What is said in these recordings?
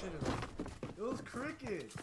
shit is on. It was crickets.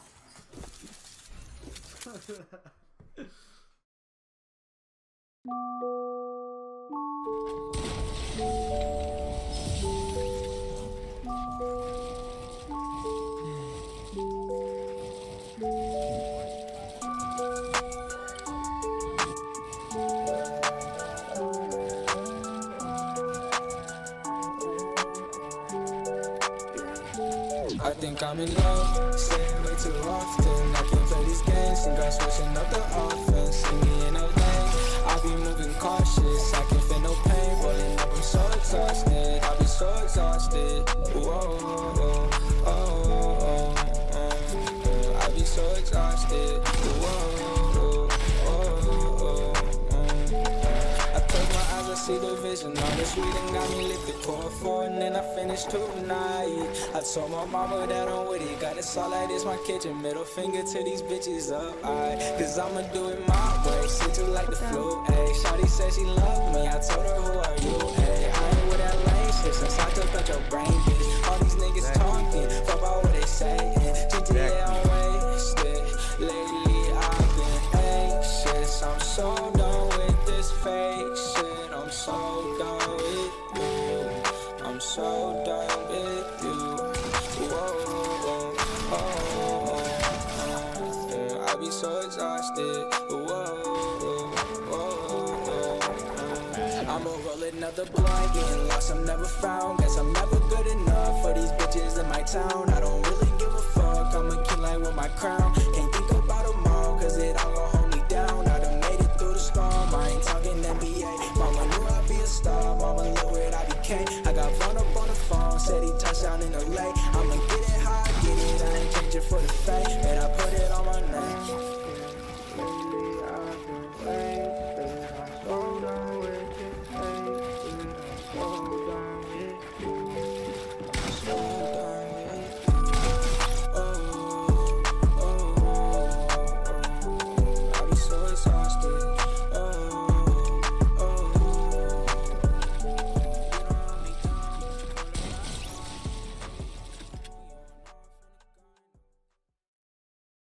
I think I'm in love, saying way too often. I can't play these games, think I'm switching up the offense. See me in LA, I'll be moving cautious. I can't feel no pain, rolling up, I'm so exhausted. I'll be so exhausted. Whoa, oh, oh, oh, I'll be so exhausted. Whoa, oh, I close my eyes, I see the vision. All the sweet and got me lit the core for, and then I finished tonight. I told my mama that I'm with it. Got it all like this, my kitchen. Middle finger to these bitches up, cause I'ma do it my way. Shit just like the flu, ayy. Shawty said she loved me, I told her who are you, ayy. I ain't with that lame shit since I took out your brain, bitch. All these niggas talking, fuck about what they saying. GTA, I'm wasted. Lately I've been anxious. I'm so done with this fake shit. I'm so done with you. I'm so done with you. I be so exhausted. I'ma roll another blunt, getting lost, I'm never found. Guess I'm never good enough for these bitches in my town. I don't really give a fuck, I'm a king like with my crown. Can't think about them all, cause it all gon' hold me down. I done made it through the storm, I ain't talking NBA. Mama knew I'd be a star, mama look what I became. I got run up on the phone, said he touched down in LA. I'ma get it how I get it, I ain't changing for the fame. And I put it on my